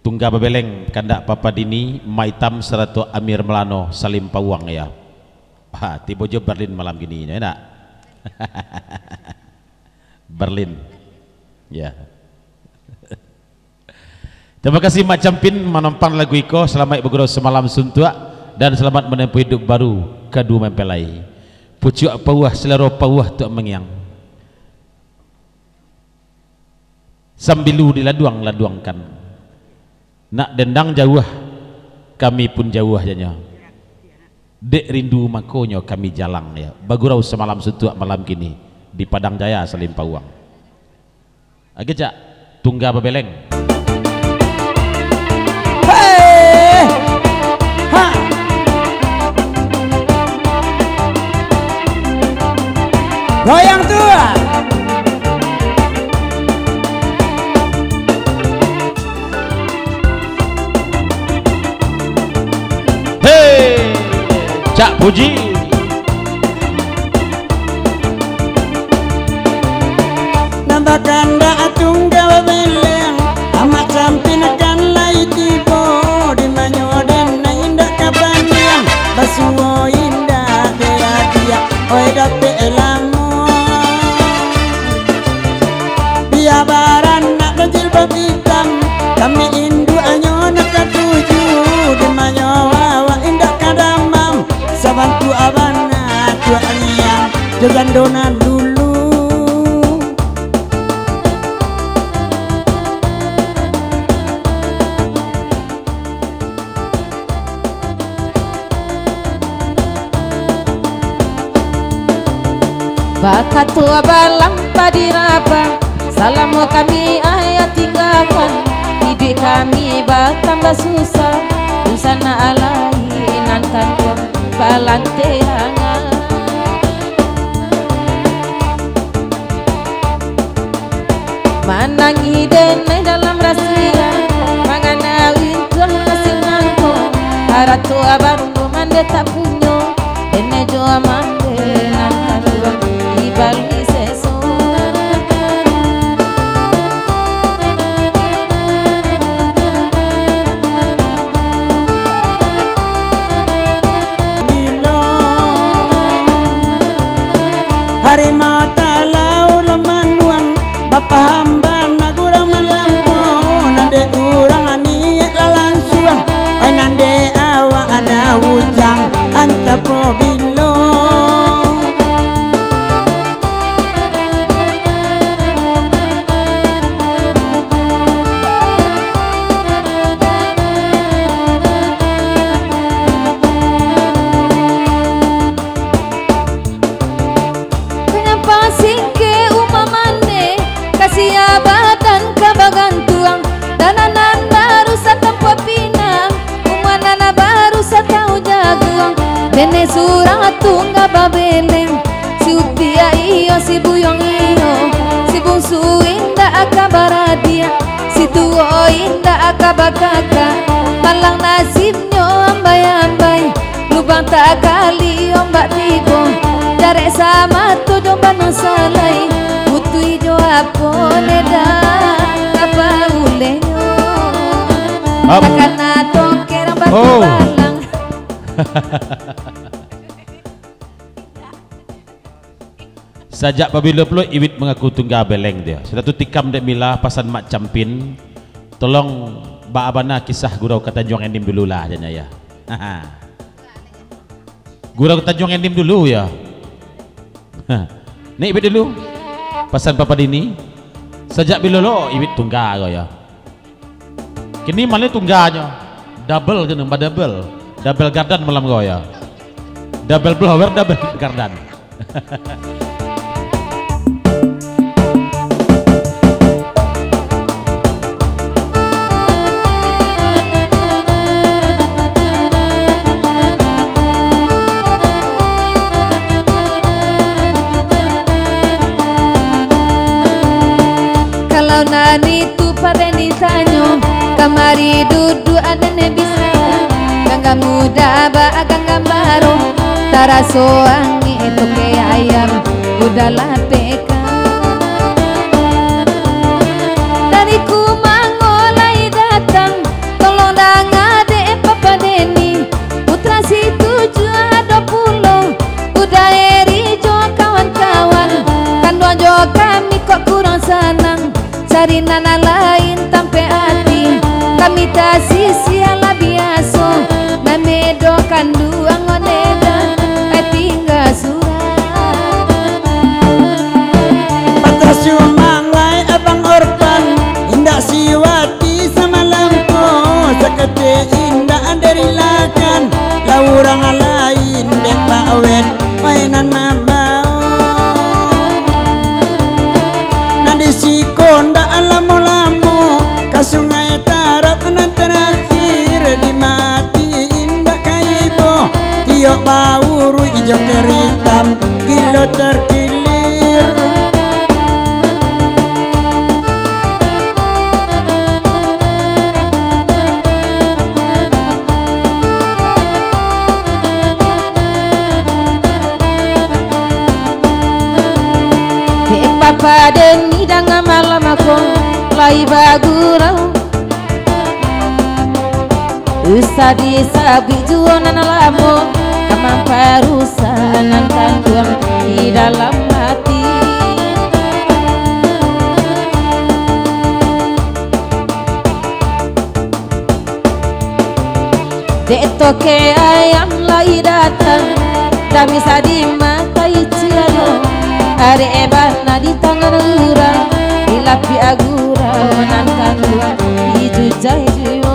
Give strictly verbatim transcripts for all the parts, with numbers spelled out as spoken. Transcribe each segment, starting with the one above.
Tungga Babeleng kandak Papa Dini Maitam seratu Amir Melano Salim Pawang ya. Ah, tiba jo Berlin malam gini ya nak. Berlin. Ya. Terima kasih Mak Campin menempang lagu iko. Selamat bergurau semalam suntua dan selamat menempuh hidup baru kadu mempelai. Pucuk pawah selero pawah tuk mengyang. Sambilu diladuang-laduangkan. Nak dendang jauh kami pun jauh janya. Dek rindu makonyo kami jalang ya. Bagurau semalam suntua malam kini di Padang Jaya Salim Pawang. Agak Tungga Babeleng. Hey! Ha! Goyang tua. Hey! Cak Puji. Nambah kanda Tungga Babeleng amat Campin kan lai tibo di manyoden na indah kabanyang basuo indah dia dia oi dape elamu biabaran nak berjilbab hitam kami indu anyo nak katuju di manyowa indah kadamam sabantu abana tua aliang jogandonan dulu. Bakat tua balang padiraba salamu kami ayat tinggalkan hidup kami bertambah susah usana alainan kantor balanteangan manangi denai dalam rahasia mangana wintuh masih ngangko harap tua baru mande tak punyo denai joa mande nan kantor Bali seso Milo hari mata lau lemanuan bapa hamba nagura malampo nande urang ani lalansuang ai nande awa ada hujang antapo bilo. Siabatan kabagantuang dananan baru satampo pinang umanana baru satau jaguang dene surat Tungga Babeleng si upia iyo si buyong iyo si bungsu inda akabaradia si tuo inda akabakaka malang nasibnyo ambay-ambay lubang tak kali ombak tibo jare sama tujuh bano salai utui joapo neda apa ulenyo karena tongkerang batu oh. balang Sajak pabila pula iwit mengaku Tungga Babeleng dia sudah tu tikam dek mila pasan Mak Campin tolong ba abana kisah gurau ke Tanjung Endim dulu lah janya ya. Gurau ke Tanjung Endim dulu ya. Nih iwit dulu pasan Papa Dini sejak bila lo iwit Tungga kau ya kini malah Tungganya double kan mbak double double gardan malam kau ya double blower double gardan. nani tu pada ditanyo kamari duduk ada nebisa gangga muda ba gangga baru taraso angi itu ke ayam udah lateka dari ku mangolai datang cari nana lain tampe hati kami tak sisiala biasa memedokan dua ngoneda ai tinggal surat Patah sumanglai abang orpan indah siwati semalamku sekete indah dari lakan laurang lain dek bawen mainan mabau nadi si konda alamu-lamu ka sungai tarap nan terakhir di mati indah kaibo tiok bauru ijo keritam gilo terkilir Papa deni danga malam aku lai bagurau Usa di sabi juanan lamu kamang parusanan kandung di dalam hati Dek toke ayam lai datang dami sadimakai cialo Are ebana di tangan urang Ilapi agura Wanankan dua Hiju jai juyo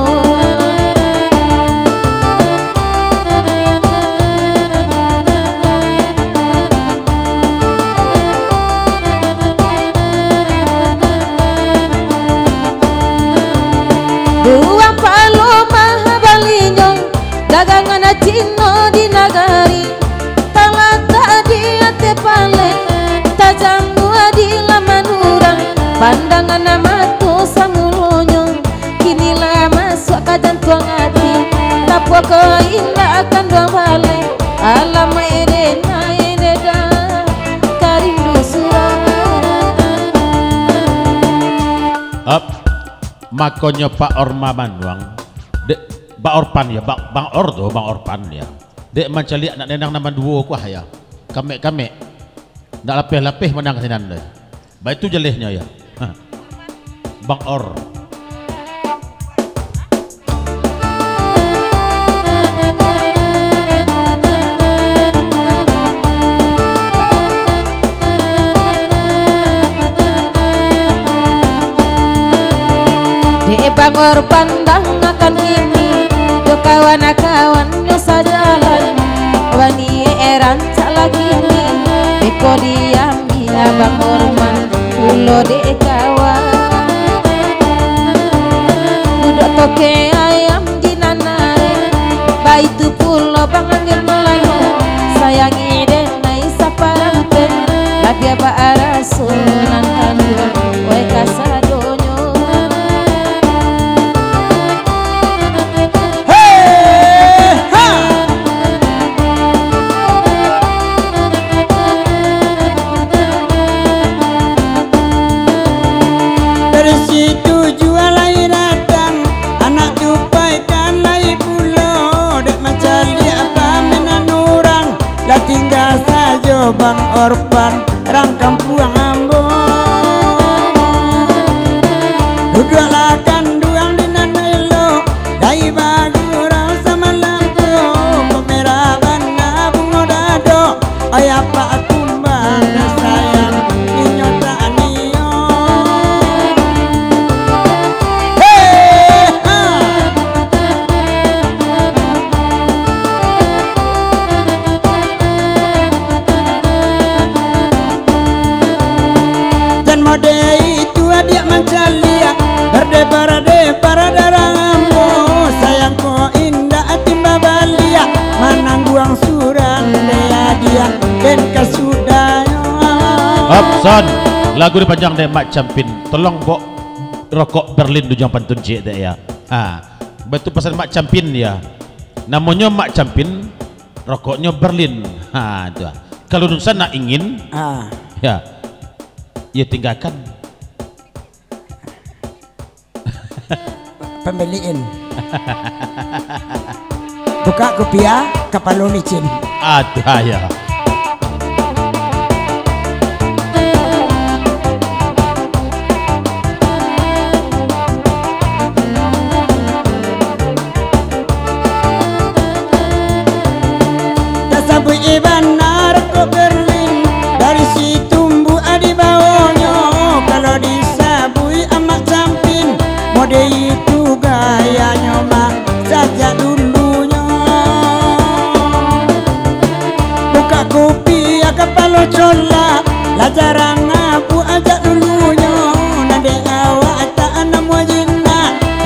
Dua paloma balinyong Dagangan cino di nagari Talata di ate pale tajam gua di laman urang pandangan nama tu samulonyo kini lah masuk ke jantung hati tapua kau indah akan dua balik alam erena ereda karindu surang up makonyo Pak Orma Manuang dek Pak Orpan ya Bang Bang Ordo Bang Orpan ya dek mencari anak nenang nama dua kuah ya kame kame ndak lapeh-lapeh menang sinan deh. Baik itu jelehnya ya. Hah. Bang Or. Di Bang Or pandang akan ini do kawan-kawan do sajalan wani eran lagi ini Eko diambil abang Orman Pulo dek kawan Duduk toke ayam di nanare Baitu pulo bang anggir melayu Sayangi denai saparanten Labi apa arasunan kandur Wai kasadonyo tinggal saja Bang Orpan rang kampung Ambon duduk lakan duang di nanelo dai bagurau sama lampu pemerah bana bungo dado ayah pak kumbang sayang inyota anio hey ha mode itu adik mancalia berdebar-debar daranganmu sayangku indah timba balia manang buang surang dea dia dan kasudayo Opson lagu di panjang deh Mak Campin tolong bok rokok Berlin dujang pantun cik deh ya ah betul pesan Mak Campin ya namanya Mak Campin rokoknya Berlin ha itu kalau nusa nak ingin ah ya ya tinggalkan pembeliin buka kopiah kapal licin ada ya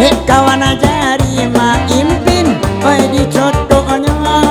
dek kawan ajari ma impin oi dicotonya.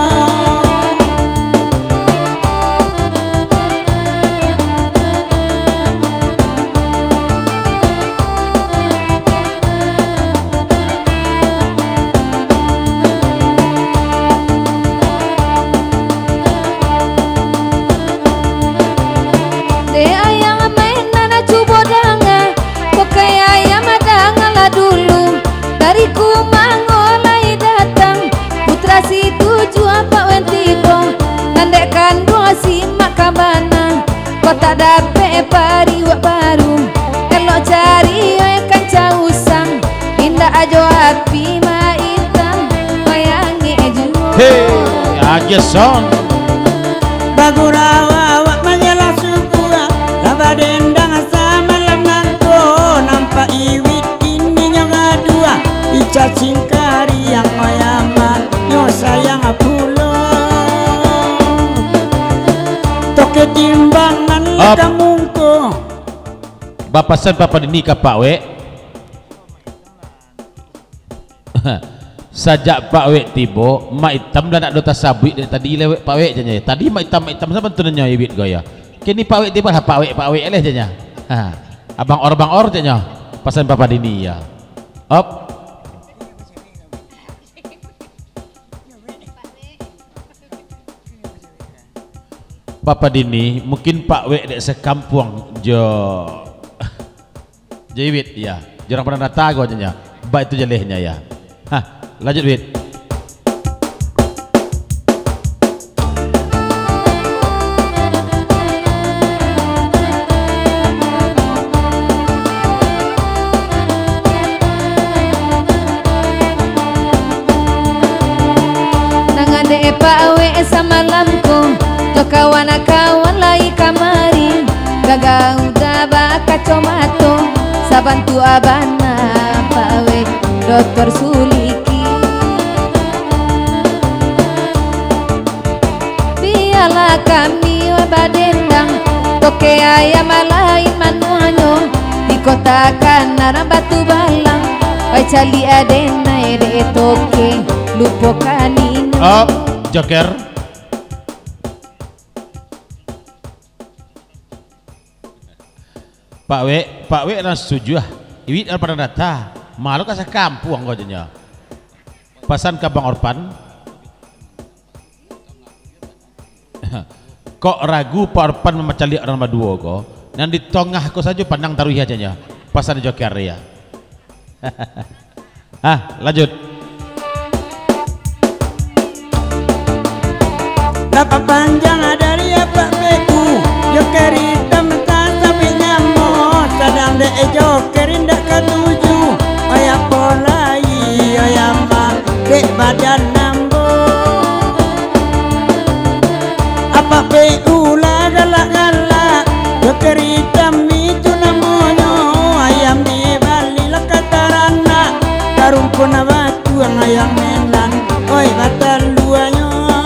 Tak dapat pariwak baru elok cari ikan causang indah ajo api maitam mayangi jual. Hey, aja son Bagurawa wak menyelah subua laba dendang sama lemangko nampak iwit ini nyoga dua ica cingkari yang oyaman nyo sayang apulo toke timbangan kamungko bapasan papa dini ka Pak We sajak Pak We tibo mak hitam dan nak dota sabit tadi lewek Pak We janya tadi mak hitam mak hitam sama tunanya ibit goya kini Pak We tiba lah Pak We Pak We leh janya ha abang or bang or janya pasan papa dini ya op Papa Dini mungkin Pak We dek sekampung jo Jewit ya jarang pernah datang aja nya baik itu jelehnya ya. Hah lanjut Wit. Nangan dek Pak We samalamku kawan-kawan lai kamari gaga udah baka comato sabantu abana Pak We dokter Suliki biarlah kami badendang toke ayam lain manuanyo di kota Kanara Batu Balang oi cali adena ede toke lupo kanino. Op Joker. Pak We, Pak We lah setuju ah. Iwit ada pada data, malu kasih kampung kau jenya. Pasan ke Bang Orpan. Kok ragu Pak Orpan memecali orang berdua kok? Yang di tengah kau saja pandang taruh aja nya. Pasan Joker ya. Ah lanjut. Lapa panjang dari apa beku Joker hitam sadang de joker indah ketuju oya polai oya mak dek badan nambo apa pe ula galak galak joker hitam itu namanya ayam di Bali lakatarana karumpun batu yang ayam menan oi batal luanya.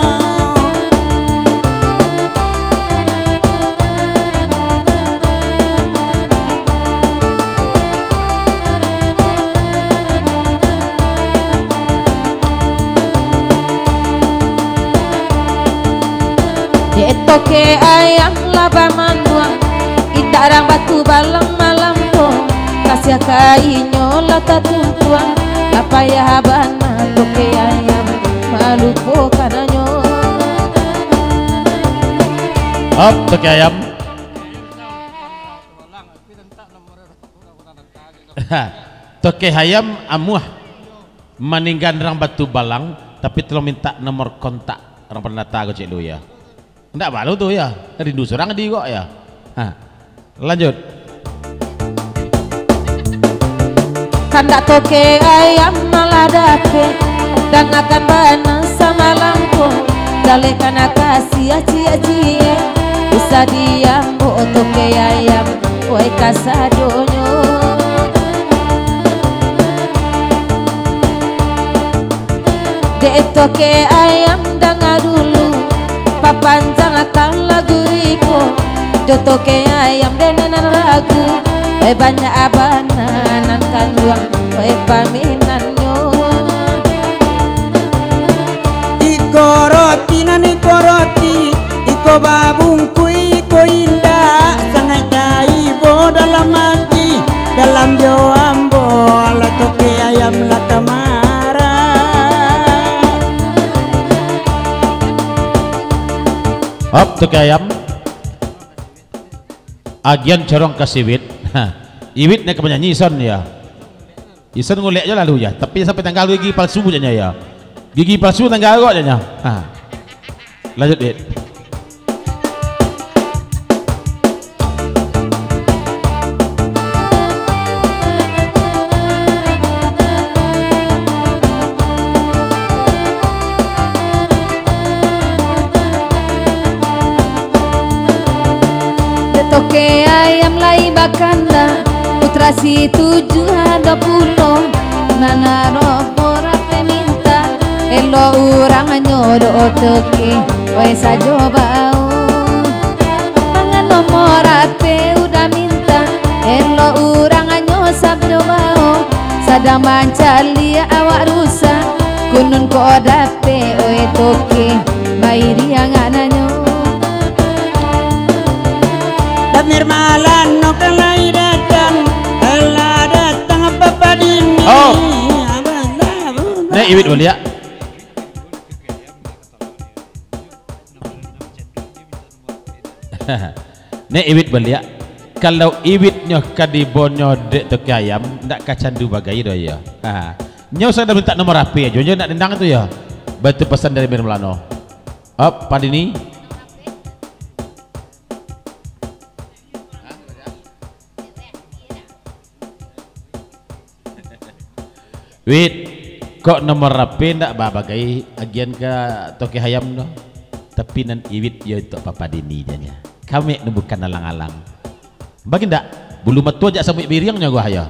Toke ayam laba manuang itarang Batu Balang malam to kasih kainyo lata tumpuang apa ya habana toke ayam malupo kananyo. Op toke ayam. Toke ayam amuah meninggal orang Batu Balang tapi telah minta nomor kontak orang pernah tahu cik lu ya. Nggak malu tuh ya, rindu seorang di kok ya. Hah, lanjut. Kandak toke ayam malah dake dan akan bana sama lampu dalekan kasih aci-aci bisa diam bo toke ayam oi kasadonyo. Dek toke ayam dengar dulu papanjang akan lagu iko jotoke ayam denenan ragu Wai banyak abanan kan luang wai paminan nyo. Iko roti nan iko roti, iko babungku iko indah, sangat jaibo dalam hati, dalam joambo ala toke ayam la tamara. Hop toke ayam. Agian corong kasih wit. Iwit nih kepenyanyi ison ya. Ison ngulek aja lalu ya. Tapi sampai tanggal gigi palsu aja ya. Gigi palsu tanggal kok aja. Lanjut Wit. Toke ayam lai bakanda putra si tujuh ada puluh mana robo rape minta elo urang nyodo toke wae sajo bau mangan nomor rape udah minta elo urang nyo sabdo bau sadang mancali awak rusak kunun ko dape oe toke mairi angananyo. Nirmalan no kalai datang, Allah datang papa dini. Oh, nek Iwit boleh ya? Nek Iwit boleh ya? Kalau Iwitnya kadibonyo dek toke ayam, ndak kacandu bagai do ya. Nyo saya dah minta nomor H P aja, nyo nak dendang itu ya. Batu pesan dari Mirmelano. Up, Padini. Wit, kok nomor H P ndak bagai agian ke toke hayam no. Tapi nan Iwit ya itu Papa Dini janya. Kami nu bukan alang-alang. Bagi ndak bulu metu aja sampai biriangnya gua ya.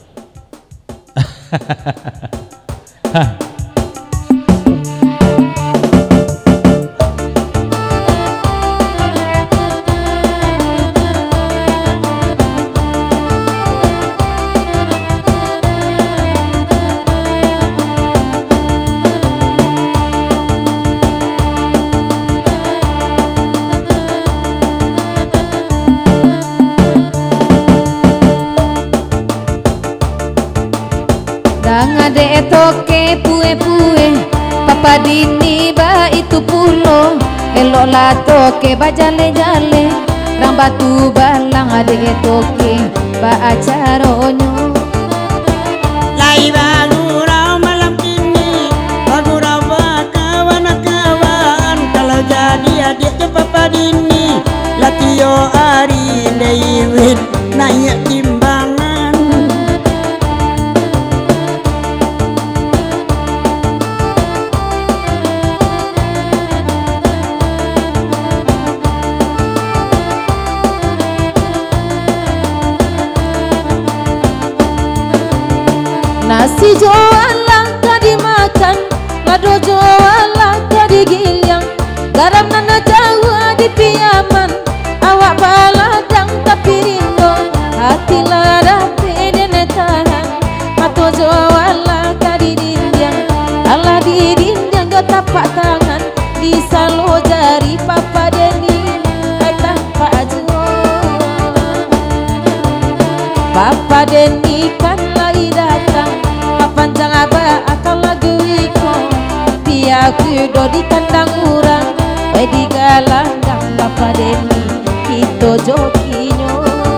Ade toke pue-pue Papa Dini ba itu pulo elok la toke ba jale-jale rang batu balang ade toke ba acaronyo lai bagurau malam ini bagurau ba kawan-kawan kalau jadi adik ke Papa Dini latio ari Iwit naik timbangan. Nasi jualan tadi makan, lado jualan tadi gilyang, garam nana jawa di piaman, awak baladang tapi rindu, hati lada pedene tahan, mato jualan tadi dindang, Allah di dindang gak tapak tangan, di salo jari Papa Deni, hai tanpa jual, Papa Deni kan lagi datang. Panjang apa akal lagu iko dia kudo di kandang urang we di galandang Papa Deni itu jokinya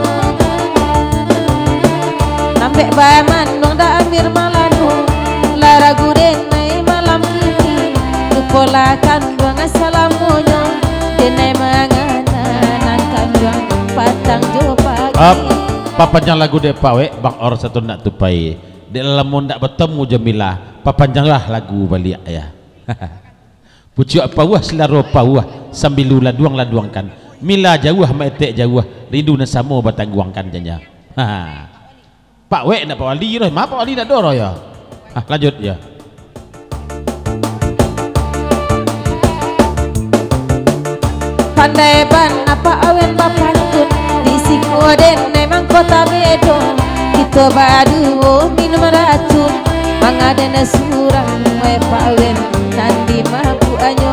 nampe bae mandong da Amir Malano lara gudenai malam ini tupola kandang assalamunya denai manganan kandang patang jo pagi papanjang lagu de pawe bang or satu nak tupai di dalam ndak bertemu Jamilah papanjanglah lagu balik ya. Pucuk apa wah selaro pawah sambil lula duang laduangkan mila jauh maetek jauh rindu na samo batangguangkan janya. Pak Wek nak Pak Wali roh, ma Pak Wali nak doro ya. Ah, lanjut ya. Pandai ban apa awen bapantun di sikoden memang kota bedo kita badu minum racun mangadana surang me pawen nandi maku anyo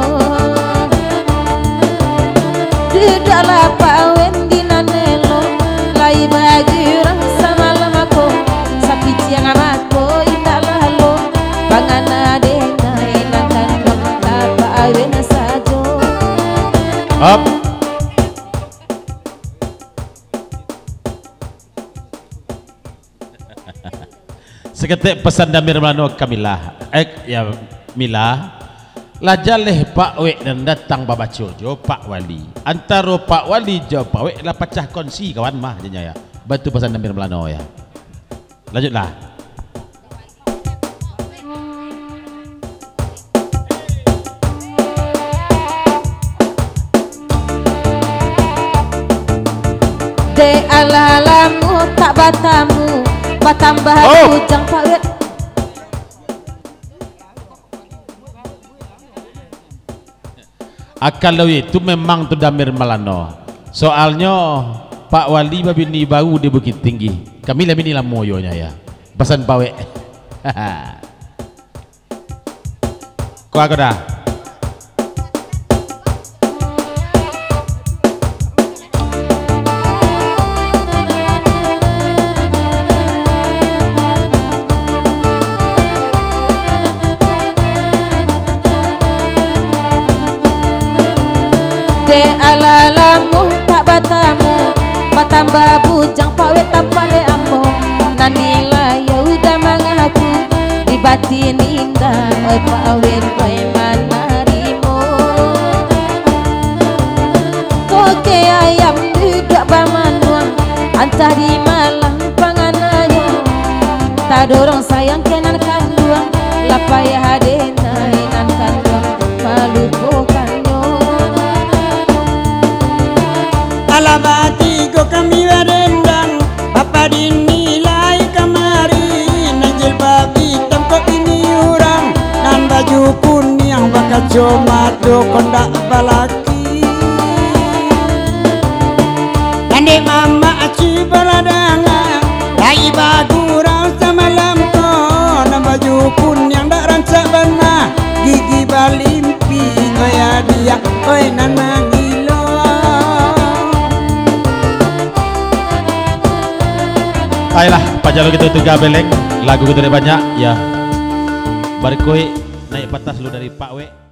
dudala pawen dinanelo lai bagi orang sama lamako sapi ciang amako italalo pangana dena enakan bangta pawen sajo up. Seketik pesan Damir Melano Kamila eh ya Mila lajaleh Pak Wek dan datang babaco jo Pak Wali antara Pak Wali jo Pak Wek lah pecah kongsi kawan mah jenya ya batu pesan Damir Melano ya lanjutlah. De alalamu tak batamu batambah oh. Bujang Pak Wek akal itu memang tu Damir Melano soalnya Pak Wali babini baru di Bukit Tinggi kami lah bini lah moyonya ya pesan Pak Wek kau aku dah de alalamu tak batamu batambah bujang Pak Wek tanpa le ambo nanila ya udah mengaku di batin indah oi Pak Wek oi manarimo koke ayam duduk bamanuang antah di malam pangananyo tak dorong sayang kenan kanduang lapaya hadena inan kanduang malu pokanyo alabati ko kami warendang apa dinilai kamari najil babi temko ini orang dan baju pun yang bakal cuma do kondak balaki ande mama aci baladanga lai bagurau semalam ko dan baju pun yang dak rancak bana gigi balimpi oya dia oi nanang ayolah pajalo kita tuga beleng lagu kita banyak ya barikoi naik patas lu dari Pak Wek.